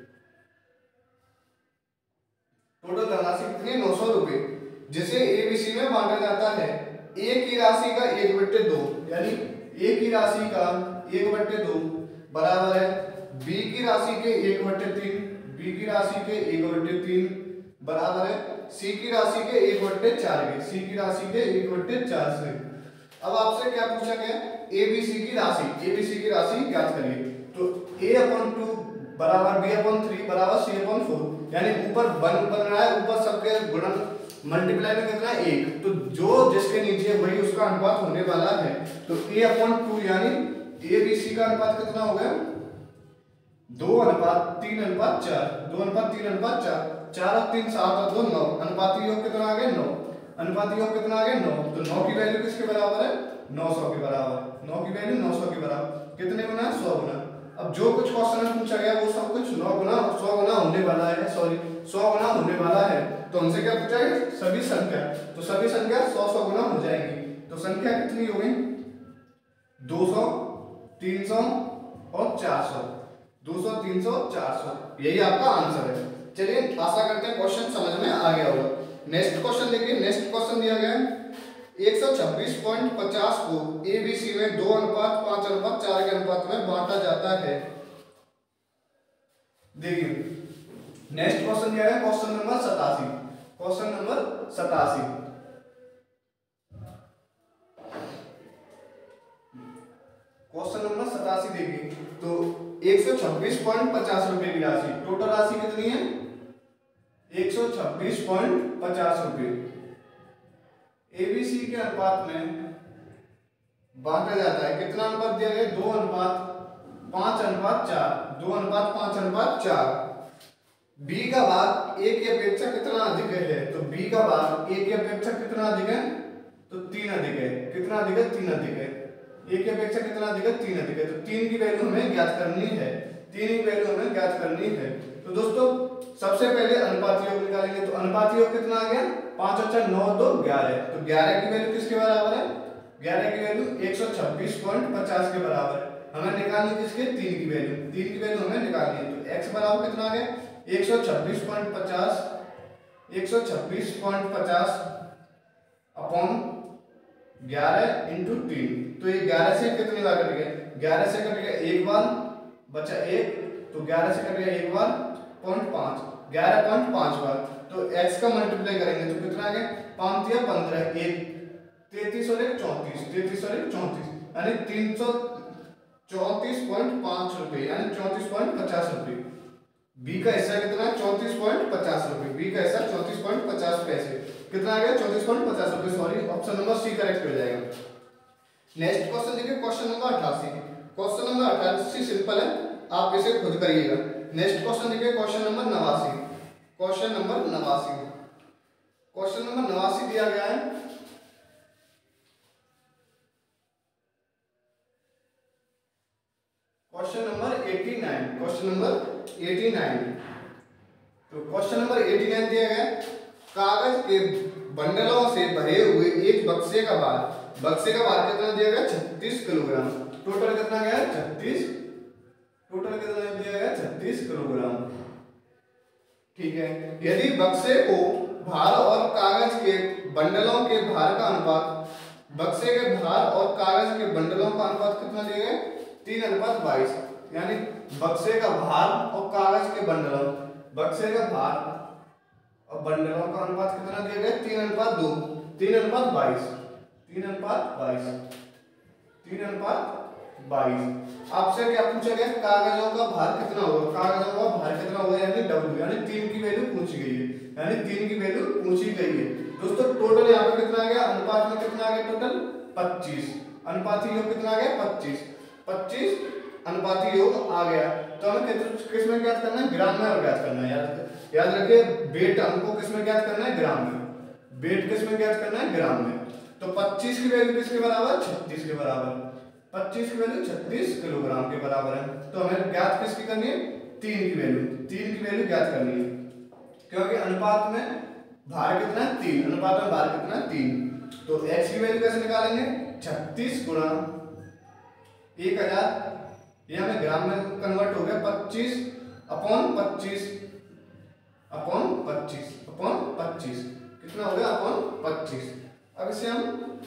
[SPEAKER 1] टोटल धनराशि कितनी है, नौ सौ रुपये, जिसे एबीसी में बांटा जाता है। ए की राशि का एक बट्टे दो, यानी ए की राशि का एक बट्टे दो बराबर है बी की राशि के एक बट्टे तीन, बी की राशि के एक बट्टे तीन बराबर है सी की राशि के एक बट्टे चार के, सी की राशि के एक बट्टे चार से। अब आपसे क्या पूछा गया, ए बी सी की राशि, ए बी सी की राशि ज्ञात करिए। तो ए अपॉन टू बराबर बी अपॉन थ्री बराबर सी अपॉन फोर, यानी ऊपर वन बन रहा है, ऊपर सबके गुणन मल्टीप्लाई में कितना है, एक। तो जो जिसके नीचे है वही उसका अनुपात होने वाला है। तो ए अपॉन टू यानी ए बी सी का अनुपात कितना हो गया, दो अनुपात तीन अनुपात चार, दो अनुपात तीन अनुपात चार, चार और तीन सात और दो नौ। अनुपात योग कितना आ गया, नौ। अनुपात योग कितना आ गया, नौ। तो नौ की वैल्यू किसके बराबर है, नौ सौ के बराबर। नौ की वैल्यू नौ सौ के बराबर। कितने गुना, सौ गुना। अब जो कुछ क्वेश्चन पूछा गया वो सब कुछ नौ गुना सौ गुना होने वाला है, सॉरी सौ गुना होने वाला है। तो हमसे क्या पूछा है, सभी संख्या। तो सभी संख्या सौ सौ गुना हो जाएंगी। तो संख्या कितनी हो गई, दो सौ, तीन सौ और चार सौ। दो सौ, तीन सौ, चार सौ, यही आपका आंसर है। चलिए आशा करते हैं क्वेश्चन समझ में आ गया होगा। नेक्स्ट क्वेश्चन देखिए, नेक्स्ट क्वेश्चन दिया गया है, एक सौ छब्बीस पॉइंट पचास को एबीसी में दो अनुपात पांच अनुपात चार के अनुपात में बांटा जाता है। देखिए नेक्स्ट क्वेश्चन दिया है, क्वेश्चन नंबर सतासी। क्वेश्चन नंबर सतासी क्वेश्चन नंबर सतासी देखिए। तो एक सौ छब्बीस पॉइंट पचास रुपए की राशि, टोटल राशि कितनी है, एक सौ छब्बीस पॉइंट पचास रुपए एबीसी के अनुपात में बांटा जाता है। कितना अनुपात दिया गया, दो अनुपात पांच अनुपात चार, दो अनुपात पांच अनुपात चार। बी का भाग ए की अपेक्षा कितना अधिक है, तो बी का भाग ए की अपेक्षा कितना अधिक है, तो तीन अधिक है। कितना अधिक है, तीन अधिक है। ए की अपेक्षा कितना अधिक है, तीन अधिक है। तो तीन की वैल्यू हमें ज्ञात करनी है, तीन की वैल्यू हमें ज्ञात करनी है। तो दोस्तों सबसे पहले अनुपात योग निकालेंगे, तो अनुपात योग कितना आ गया, पांच अच्छा नौ दो ग्यारह, तो ग्यारह की वैल्यू किसके बराबर है, ग्यारह की वैल्यू एक सौ छब्बीस पॉइंट पचास के बराबर है। हमें निकालनी किसके, तीन की वैल्यू, तीन की वैल्यू हमें निकालनी है, तो x बराबर कितना आ गया, एक सौ छब्बीस पॉइंट पचास, एक सौ छब्बीस पॉइंट पचास अपॉन ग्यारह इंटू तीन, तो ये ग्यारह से कितनी बार कट गया, ग्यारह से कट गया एक बार, बचा एक, तो ग्यारह से कट गया एक बार, पॉइंट पांच, ग्यारह पॉइंट पांच बार, तो x का मल्टीप्लाई करेंगे तो कितना आ गया, पांच या पंद्रह, एक तैतीस और एक चौंतीस, तैतीस और एक चौंतीस, यानी तीन सौ चौंतीस पॉइंट पांच रुपए, यानी चौंतीस पॉइंट पचास रुपए। बी का हिस्सा कितना है, चौंतीस पॉइंट पचास रुपए, बी का हिस्सा चौंतीस पॉइंट पचास पैसे, कितना आ गया, चौंतीस पॉइंट पचास रुपए, sorry option number C correct हो जाएगा। नेक्स्ट क्वेश्चन देखिए, क्वेश्चन नंबर अठासी, क्वेश्चन नंबर अठासी सिंपल है, आप इसे खुद करिएगा। नेक्स्ट क्वेश्चन देखिए, क्वेश्चन नंबर नवासी, क्वेश्चन नंबर नवासी, क्वेश्चन नंबर नवासी दिया गया है, क्वेश्चन नंबर नवासी, क्वेश्चन नंबर नवासी, तो क्वेश्चन नंबर नवासी दिया गया, कागज के बंडलों से भरे हुए एक बक्से का भार, बक्से का भार कितना दिया गया, छत्तीस किलोग्राम, टोटल कितना गया, छत्तीस, टोटल कितना दिया गया, छत्तीस किलोग्राम, ठीक है। यदि बक्से को भार और कागज के बंडलों के भार का अनुपात, बक्से के भार और कागज के बंडलों का अनुपात कितना दिया गया, तीन अनुपात बाईस, यानी बक्से का भार और कागज के बंडलों, बक्से का भार और बंडलों का अनुपात कितना दिया गया, तीन अनुपात दो, तीन अनुपात बाईस, तीन अनुपात बाईस, तीन अनुपात बाईस। आपसे क्या पूछा गया, कागजों का भार कितना होगा, कागजों का भार कितना होगा, यानी डब्ल्यू, यानी तीन की वैल्यू पूछी गई है, यानी तीन की वैल्यू पूछी गई है। दोस्तों टोटल यहाँ पे कितना आ गया, अनुपात में कितना आ गया, टोटल पच्चीस, अनुपाती योग कितना आ गया, पच्चीस, पच्चीस अनुपाती योग आ गया। तो हमें किस में ज्ञात करना है, ग्राम में और ज्ञात करना है, याद याद रखिए, वेट हमको किस में ज्ञात करना है, ग्राम में, वेट किस में ज्ञात करना है, ग्राम में। तो पच्चीस की वैल्यू किसके बराबर, छत्तीस के बराबर, पच्चीस की वैल्यू छत्तीस किलोग्राम के बराबर है। तो हमें ज्ञात किसकी करनी है, तीन की वैल्यू, तीन की वैल्यू ज्ञात करनी है, क्योंकि अनुपात में भार कितना है, तीन, अनुपात में भार कितना है, तीन। तो x की वैल्यू कैसे निकालेंगे, छत्तीस गुणा एक हजार, ये हमें ग्राम में कन्वर्ट हो गया, पच्चीस अपॉन पच्चीस, अपॉन पच्चीस, अपॉन पच्चीस, कितना हो गया, अपॉन पच्चीस। अब इसे हम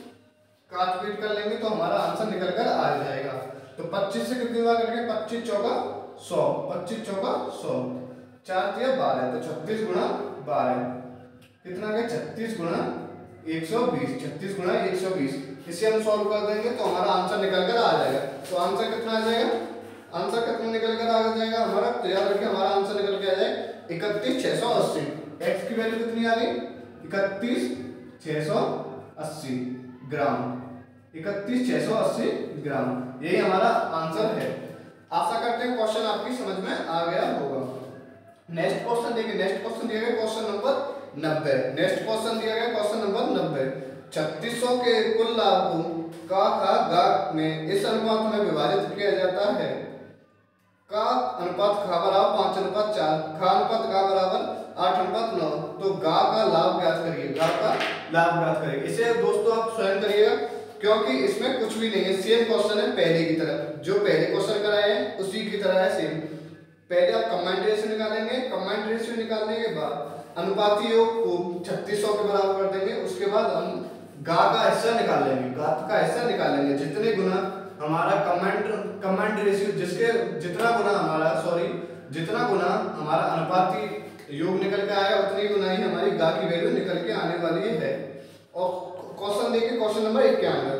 [SPEAKER 1] काट पीट कर लेंगे तो हमारा आंसर निकल कर आ जाएगा। तो पच्चीस से कितनी बार करेंगे, पच्चीस चौका सौ, पच्चीस चौका सौ, चार दिया बारह, तो छत्तीस गुणा बारह कितना गया, छत्तीस गुणा एक सौ बीस, छत्तीस गुणा एक सौ बीस। इसे हम सॉल्व कर देंगे तो हमारा आंसर निकल कर आ जाएगा। तो आंसर कितना आ जाएगा, आंसर कितना निकल कर आ जाएगा हमारा, तो याद रखिए हमारा आंसर निकल के आ जाएगा इकतीस छह सौ अस्सी। एक्स की वैल्यू कितनी आ गई, इकतीस छह सौ अस्सी ग्राम, इकतीस छह सौ अस्सी ग्राम, यही हमारा आंसर है। आशा करते हैं क्वेश्चन आपकी समझ में आ गया होगा। नेक्स्ट क्वेश्चन देखिए, नेक्स्ट क्वेश्चन दिया गया क्वेश्चन नंबर नब्बे, नेक्स्ट क्वेश्चन दिया गया क्वेश्चन नंबर नब्बे। छत्तीस सौ के कुल लाभ को का खा गा में इस अनुपात में विभाजित किया जाता है, का अनुपात खा बराबर पांच अनुपात चार, खा अनुपात गा बराबर आठ अनुपात नौ। तो गा का लाभ ज्ञात करिए, गा का लाभ ज्ञात करिए। इसे दोस्तों आप स्वयं करिएगा क्योंकि इसमें कुछ भी नहीं है, सेम क्वेश्चन है पहले की तरह, जो पहले क्वेश्चन कराए हैं उसी की तरह है सेम। पहले आप कंबाइंड रेशियो निकालेंगे, कंबाइंड रेशियो निकालने के बाद अनुपाती योग को छत्तीस सौ के बराबर कर देंगे, उसके बाद हम गा का हिस्सा निकाल लेंगे, गात का हिस्सा निकालेंगे, जितने गुना हमारा कमांड कमांड रेशियो, जिसके जितना गुना हमारा सॉरी जितना गुना हमारा अनुपाती योग निकल के आया उतनी गुना ही हमारी गा की वैल्यू निकल के आने वाली है। और क्वेश्चन देखिए क्वेश्चन नंबर इक्यानवे,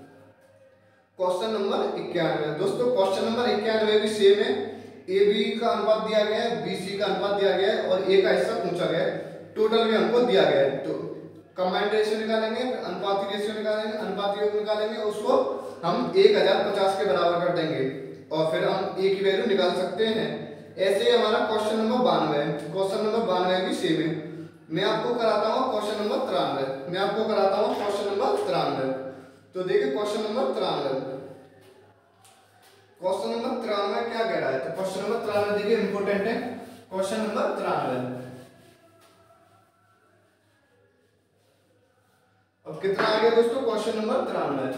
[SPEAKER 1] क्वेश्चन नंबर इक्यानवे दोस्तों, क्वेश्चन नंबर इक्यानवे भी सेम है। ए बी का अनुपात दिया गया है, बी सी का अनुपात दिया गया है और ए का हिस्सा पूछा गया है, टोटल भी हमको दिया गया है। तो कंबाइंड रेशियो निकालेंगे, अनुपाती रेशियो निकालेंगे, अनुपाती योग निकालेंगे, उसको हम एक हजार पचास के बराबर कर देंगे और फिर हम ए की वैल्यू निकाल सकते हैं। ऐसे ही हमारा क्वेश्चन नंबर बानवे, क्वेश्चन नंबर बानवे भी सेम है। मैं आपको कराता हूँ क्वेश्चन नंबर तिरानवे, मैं आपको कराता हूँ क्वेश्चन नंबर तिरानवे। तो देखिए क्वेश्चन नंबर तिरानवे, क्वेश्चन नंबर तिरानवे क्या कह रहा है, तो क्वेश्चन नंबर तिरानवे देखिए इंपोर्टेंट है। क्वेश्चन नंबर तिरानवे। अब कितना आ गया दोस्तों? क्वेश्चन नंबर तिरानवे।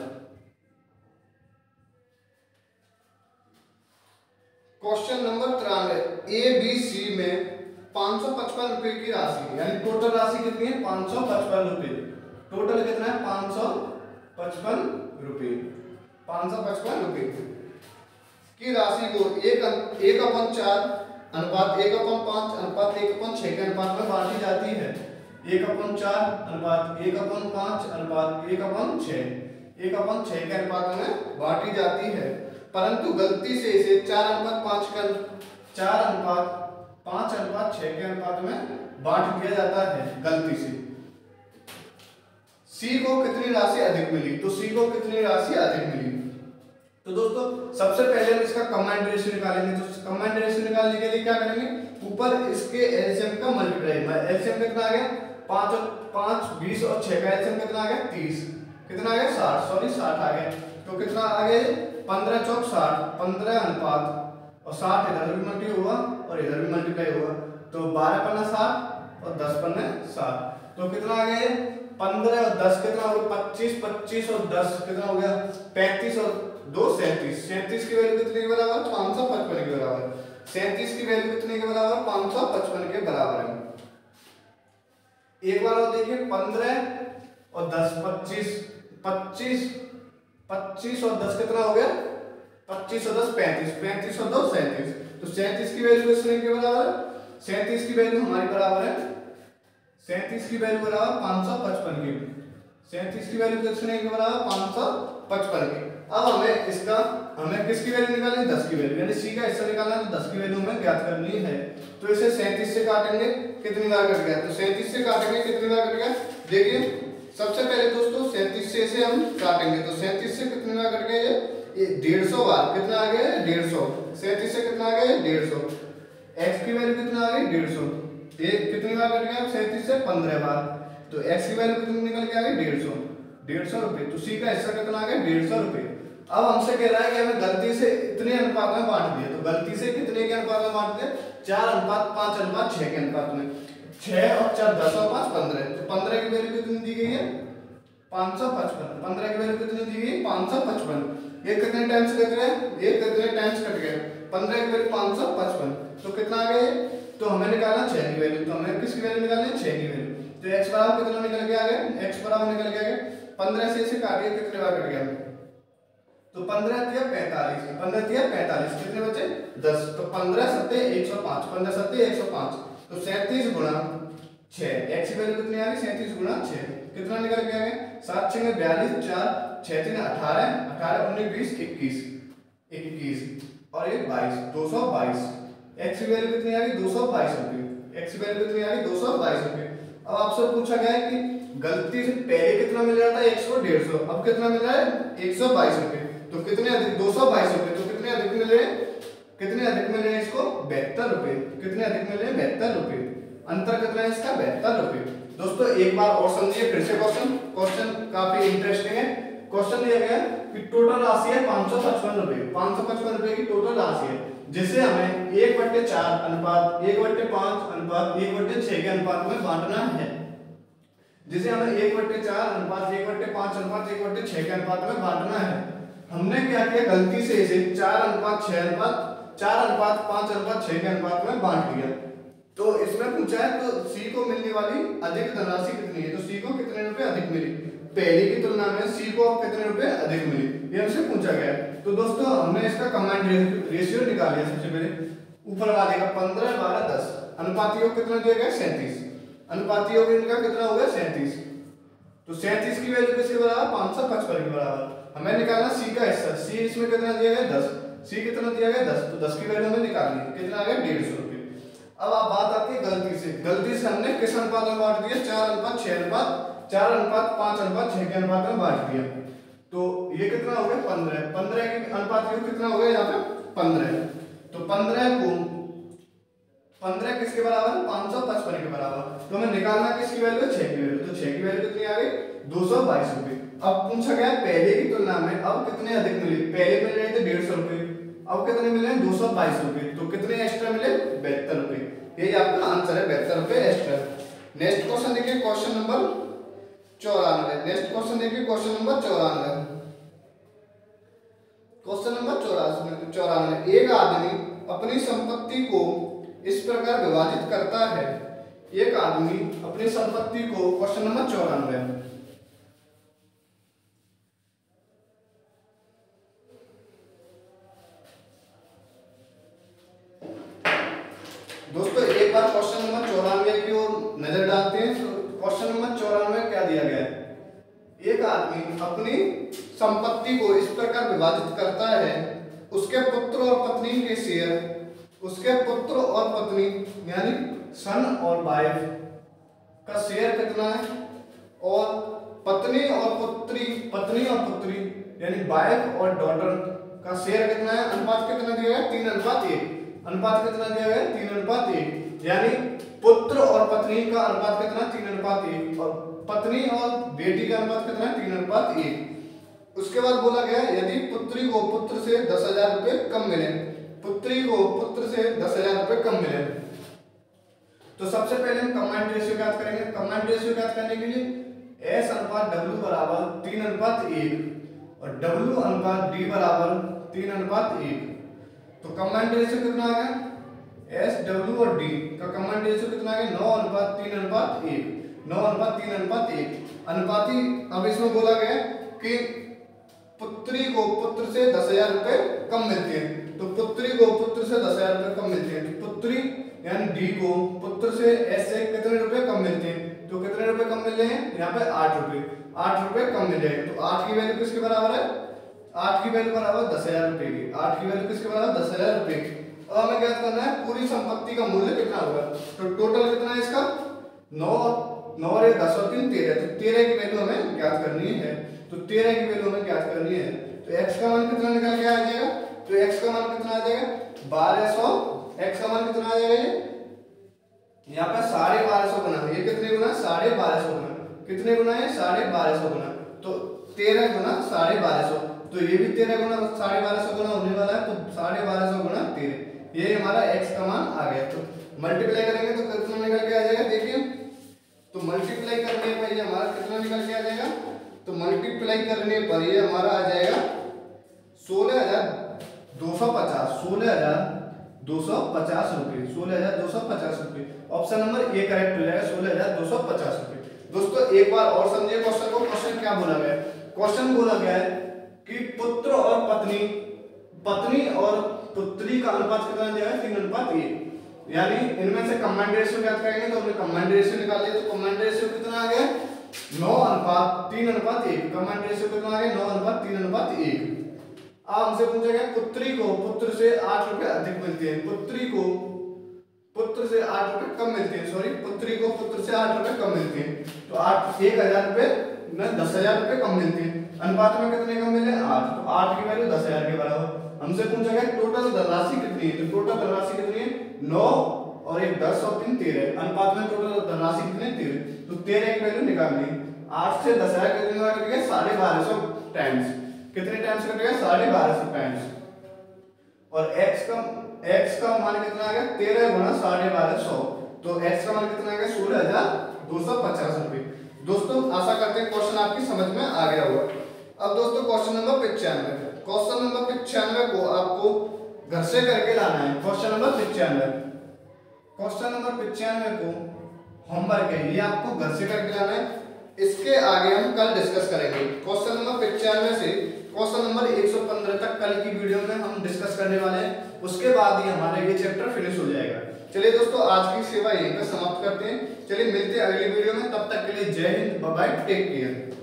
[SPEAKER 1] क्वेश्चन नंबर तिरानवे, ए बी सी में पांच सौ पचपन रुपए की राशि, यानी टोटल राशि कितनी है? पांच सौ पचपन रुपए। टोटल कितना है? पांच सौ पचपन रुपए। पांच सौ पचपन रुपए की राशि को एक एक अपन चार अनुपात एक अपन पांच अनुपात एक अपन छह के अनुपात में बांटी जाती है। एक अपन चार अनुपात एक अपन पांच अनुपात एक अपन छह एक अपन छह के अनुपात में बांटी जाती है, परंतु गलती से इसे चार अनुपात पांच का चार अनुपात पांच अनुपात छह के अनुपात में बांट दिया जाता है गलती से। सी को कितनी राशि अधिक मिली? तो सी को कितनी राशि अधिक मिली? तो दोस्तों सबसे पहले हम इसका कमांड रेशियो निकालेंगे। तो कमांड रेशियो निकालने के लिए क्या करेंगे? ऊपर इसके एलसीएम का मल्टीप्लाई। एलसीएम कितना आ गया? पांच और पांच बीस और छह का एलसीएम कितना आ गया? तीस। कितना आ गया? साठ। सॉरी साठ आ गया। तो कितना आ गया? पंद्रह चौक साठ। पंद्रह अनुपात और साठ इधर भी मल्टीप्लाई हुआ और इधर भी मल्टीप्लाई हुआ, तो बारह पन्ना साठ और दस पन्ने साठ। तो कितना आ गया? पंद्रह और दस कितना हो गया? पच्चीस। पच्चीस और दस कितना हो गया? पैंतीस और दो सैंतीस। सैंतीस की वैल्यू कितने के बराबर? पांच सौ पचपन के बराबर। सैंतीस की वैल्यू कितने के बराबर? पांच सौ पचपन के बराबर है। एक बार और देखिए, पंद्रह और दस पच्चीस। पच्चीस पच्चीस और दस कितना हो गया? पच्चीस और दस पैंतीस। पैंतीस और दो सैंतीस। तो सैंतीस की वैल्यू कितने के बराबर है? सैंतीस की वैल्यू हमारी बराबर है सैंतीस की वैल्यू बराबर पांच सौ पचपन की। सैंतीस की वैल्यू कितने के बराबर? पांच सौ पचपन की। अब हमें इसका हमें किसकी वैल्यू निकालनी है? दस की वैल्यू, यानी सी का हिस्सा निकालना है, तो दस की वैल्यू हमें ज्ञात करनी है। तो इसे सैंतीस से काटेंगे, कितनी बार कट गया? तो सैंतीस से काटेंगे, कितनी बार कट गया? देखिए सबसे पहले दोस्तों सैंतीस से इसे हम काटेंगे, तो सैंतीस से कितनी बार कट गया? ये डेढ़ सौ बार। कितना आ गया? डेढ़ सौ। सैंतीस से कितना आ गया? डेढ़ सौ। एक्स की वैल्यू कितना आ गई? डेढ़ सौ। एक कितनी बार कट गया? सैंतीस से पंद्रह बार। तो एक्स की वैल्यू कितनी निकल के आ गई? डेढ़ सौ। डेढ़ सौ रुपए। तो सी का हिस्सा कितना आ गया? डेढ़ सौ रुपए। अब हमसे कह रहा है कि हमें गलती से इतने अनुपात में बांट दिया, तो गलती से कितने के अनुपात में बांट दिया? चार अनुपात पांच अनुपात छह के अनुपात में। छह और चार दस और पांच पंद्रह। तो पंद्रह की वैल्यू कितनी दी गई है? पांच सौ पचपन। पंद्रह की वैल्यू कितनी दी गई? पांच सौ पचपन। ये कितने टाइम्स कट गए? ये कितने टाइम्स कट गए? पंद्रह की वैल्यू पांच सौ पचपन। तो कितना आ गया? तो हमें निकालना छह की वैल्यू। तो हमें किसकी वैल्यू निकालनी है? छह की वैल्यू। तो x बराबर कितना निकल के आ गया? x बराबर निकल के आ गया पंद्रह से इसे काटिए, कितने बार कट गया? तो पंद्रह तिया पैंतालीस। पंद्रह तिया पैंतालीस। कितने बचे? दस। तो पंद्रह सत्ते एक सौ पांच। पंद्रह सत्ते एक सौ पांच। तो सैंतीस गुणा छह। एक्स की वैल्यू कितनी आ गई? सैंतीस गुणा छह। कितना निकल के आ गया? सात छह में बयालीस, चार छह तीन अठारह, अठारह उन्नीस बीस इक्कीस। इक्कीस और एक बाईस। दो सौ बाईस। एक्स की वैल्यू कितनी आ गई? दो सौ बाईस रुपये। एक्स की वैल्यू कितनी आ गई? दो सौ बाईस रुपये। अब आपसे पूछा गया है कि गलती से पहले कितना मिल रहा था? एक सौ डेढ़ सौ। अब कितना मिल रहा है? एक सौ बाईस रुपये। तो कितने अधिक? दो सौ बाईस रुपये। तो कितने अधिक मिल रहे हैं? कितने अधिक मिल रहे हैं इसको? बहत्तर रुपये। कितने अधिक मिल रहे हैं? बहत्तर रुपये। अंतर कितना है इसका? बहत्तर रुपये। दोस्तों एक बार और समझिए फिर से क्वेश्चन। क्वेश्चन काफी इंटरेस्टिंग है। क्वेश्चन दिया गया है कि टोटल राशि है पांच सौ पचपन रुपये। पांच सौ पचपन रुपये की टोटल राशि है, जिसे हमें एक बट्टे चार अनुपात एक बट्टे पांच अनुपात एक बट्टे छह के अनुपात में बांटना है। जिसे हमें एक बट्टे चार अनुपात एक बट्टे पांच अनुपात एक बट्टे छह के अनुपात में बांटना है। हमने क्या किया? गलती से इसे चार अनुपात छह अनुपात चार अनुपात पांच अनुपात छह के अनुपात में बांट दिया। तो इसमें पूछा है तो सी को मिलने वाली अधिक धनराशि कितनी है? तो सी को कितने रुपए अधिक मिली? पहले की तुलना में सी को कितने रुपए अधिक मिली, ये हमसे पूछा गया है। तो दोस्तों हमने इसका कमांड रेशियो निकाल लिया। सबसे पहले ऊपर वाले का पंद्रह बारह दस। अनुपाती योग कितना दिया गया? सैंतीस। अनुपाती योग इनका कितना हो गया? सैंतीस। तो सैंतीस की वैल्यू किसके बराबर? पांच सौ पचपन के बराबर। हमें निकालना सी का हिस्सा। सी इसमें कितना दिया गया? दस। सी कितना दिया गया? दस। तो दस की वैल्यू हमें निकालनी है। कितना आ गया? डेढ़ सौ रुपये। अब आप बात आती है गलती से। गलती से हमने किस अनुपात में बांट दिया? चार अनुपात छह अनुपात चार अनुपात पांच अनुपात छह के अनुपात में बांट दिया। तो ये कितना हो गया? पंद्रह। पंद्रह के अनुपात योग कितना हो गया यहाँ पे? पंद्रह। तो पंद्रह को पंद्रह किसके बराबर? पांच सौ पचपन के बराबर। तो हमें निकालना किसकी वैल्यू है? छह की वैल्यू। तो छह की वैल्यू कितनी आ गई? दो सौ बाईस रुपये। अब पूछा गया पहले की तुलना में अब कितने अधिक मिले? पहले मिल रहे थे डेढ़ सौ रुपये, अब कितने मिले? दो सौ बाईस रुपये। तो कितने एक्स्ट्रा मिले? बहत्तर रुपये। यही आपका आंसर है बहत्तर रुपये एक्स्ट्रा। नेक्स्ट क्वेश्चन देखिए क्वेश्चन नंबर चौरानवे। नेक्स्ट क्वेश्चन देखिए क्वेश्चन नंबर चौरानवे। क्वेश्चन नंबर चौरानवे चौरानवे एक आदमी अपनी संपत्ति को इस प्रकार विभाजित करता है। एक आदमी अपनी संपत्ति को, क्वेश्चन नंबर चौरानवे, दोस्तों एक बार क्वेश्चन नंबर चौरानवे की ओर नजर डालते हैं। क्वेश्चन नंबर चौरानवे क्या दिया गया है? एक आदमी अपनी संपत्ति को इस प्रकार विभाजित करता है, उसके पुत्र और पत्नी के शेयर, उसके पुत्र और पत्नी यानी सन और वाइफ का शेयर कितना है, और पत्नी और पुत्री, पत्नी और पुत्री यानी वाइफ और डॉटर का शेयर कितना है, अनुपात कितना दिया गया? तीन अनुपात एक। अनुपात कितना दिया गया? तीन अनुपात एक। यानी पुत्र और पत्नी का अनुपात कितना? तीन अनुपात एक। और पत्नी और बेटी का अनुपात कितना है? तीन अनुपात एक। उसके बाद बोला गया यदि पुत्री को पुत्र से दस हजार रुपये कम मिले, पुत्री को पुत्र से दस हजार रुपये कम मिले, तो सबसे पहले हम कंबाइंड रेशियो ज्ञात करेंगे। कंबाइंड रेशियो ज्ञात करने के लिए एस अनुपात डब्ल्यू बराबर तीन अनुपात एक और डब्ल्यू अनुपात डी बराबर तीन अनुपात एक। तो कंबाइंड रेशियो कितना आ गया? एस डब्ल्यू और डी का कंबाइंड रेशियो कितना आ गया? नौ अनुपात तीन अनुपात एक। नौ अनुपात तीन अनुपात एक अनुपाती। अब इसमें बोला गया कि पुत्री को पुत्र से दस हजार रुपये कम मिलते हैं, तो पुत्री को पुत्र से दस हजार रुपये कम मिलते हैं, तो पुत्री यानी डी को पुत्र से एस से कितने रुपए कम मिलते हैं? तो कितने रुपए कम मिल रहे हैं? यहाँ पे आठ रुपए आठ रुपए कम मिल रहे हैं। तो आठ की वैल्यू किसके बराबर है? आठ की वैल्यू बराबर दस हजार रुपए की। आठ की वैल्यू किसके बराबर? दस हजार रुपए की। अब हमें ज्ञात करना है पूरी संपत्ति का मूल्य कितना होगा। तो टोटल कितना है इसका? नौ नौ और दस और तीन तेरह। तो तेरह की वैल्यू हमें ज्ञात करनी है। तो तेरह की वैल्यू हमें ज्ञात करनी है। तो x का मान कितना निकल के आ जाएगा? तो x का मान कितना आ जाएगा? बारह सौ। x का मान कितना आ जाएगा? ये यहाँ पे साढ़े बारह सौ गुना, ये कितने गुना? साढ़े बारह सौ गुना। कितने गुना है? साढ़े बारह सौ गुना। तो तेरह गुना साढ़े बारह सौ, तो ये भी तेरह गुना साढ़े बारह सौ गुना होने वाला है। तो साढ़े बारह सौ गुना तेरह, ये हमारा x का मान आ गया। तो मल्टीप्लाई करेंगे तो कितना निकल के आ जाएगा? देखिए तो मल्टीप्लाई करने पर ये हमारा कितना निकल के आ जाएगा? तो मल्टीप्लाई करने पर ये हमारा आ जाएगा सोलह हजार दो सौ पचास। सोलह हजार दो सौ पचास रुपये। सोलह हजार दो सौ पचास रुपये। ऑप्शन नंबर ए करेक्ट हो जाएगा, सोलह हजार दो सौ पचास रुपये। दोस्तों एक बार और समझिए क्वेश्चन को। क्वेश्चन क्या बोला गया है? क्वेश्चन बोला गया है कि पुत्र और पत्नी, पत्नी और पुत्री का अनुपात कितना दिया है? तीन अनुपात एक। यानी इनमें से कंबाइंड रेशियो ज्ञात करेंगे, तो हमने कंबाइंड रेशियो निकाल लिया। तो कंबाइंड रेशियो कितना आ गया? नौ अनुपात तीन अनुपात एक। कंबाइंड रेशियो कितना आ गया? नौ अनुपात तीन अनुपात एक। अब हमसे पूछा गया पुत्री को पुत्र से आठ रुपए अधिक मिलते हैं, पुत्री को पुत्र से आठ रुपए कम मिलते हैं, सॉरी पुत्री को पुत्र से आठ रुपए कम मिलते हैं। तो आठ एक हजार रुपए में दस हजार रुपए कम मिलते हैं। अनुपात में कितने कम मिले? आठ। तो आठ की वैल्यू दस हजार के बराबर। हमसे पूछा गया टोटल धनराशि कितनी है? तो टोटल धनराशि कितनी है? नौ और एक दस और तीन तेरह। अनुपात में टोटल धनराशि कितनी? तेरह। तो तेरह की वैल्यू निकालनी। आठ से दस हजार कितने बार कट गया? साढ़े बारह सौ टाइम्स। कितने टाइम्स कट गया? साढ़े बारह सौ टाइम्स। और x का x का मान कितना आ गया? तेरह गुना साढ़े बारह सौ। तो x का मान कितना आ गया? सोलह हजार दो सौ पचास रुपये। दोस्तों आशा करते हैं क्वेश्चन आपकी समझ में आ गया होगा। अब दोस्तों क्वेश्चन नंबर पिचानवे, क्वेश्चन नंबर पिचानवे को आपको घर से करके लाना है। क्वेश्चन नंबर पिचानवे, क्वेश्चन नंबर पिचानवे को होमवर्क है, ये आपको घर से करके लाना है। इसके आगे हम कल डिस्कस करेंगे। क्वेश्चन नंबर पिचानवे से क्वेश्चन नंबर एक सौ पंद्रह तक कल की वीडियो में हम डिस्कस करने वाले हैं। उसके बाद ही हमारा ये चैप्टर फिनिश हो जाएगा। चलिए दोस्तों आज की सेवा यहीं पर समाप्त करते हैं। चलिए मिलते हैं अगली वीडियो में, तब तक के लिए जय हिंद, बाय बाय, टेक केयर।